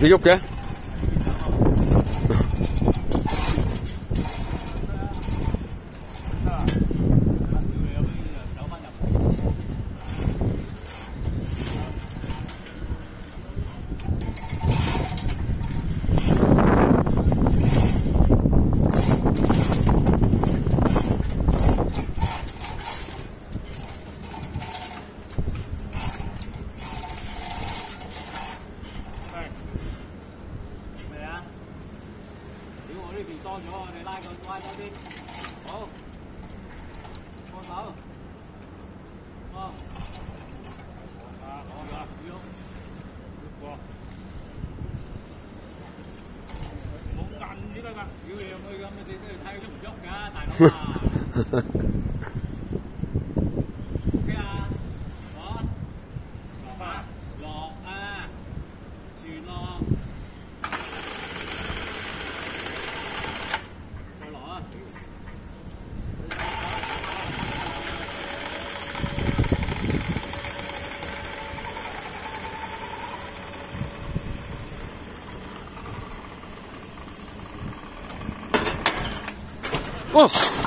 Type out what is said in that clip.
己喐嘅。 呢邊多咗，我哋拉多啲，好，放手，哦，好啦，喐過，冇硬先得㗎，繞嚟繞去咁，你都要睇佢喐唔喐㗎，大佬啊！OK 啊，落啊，船落。 哦。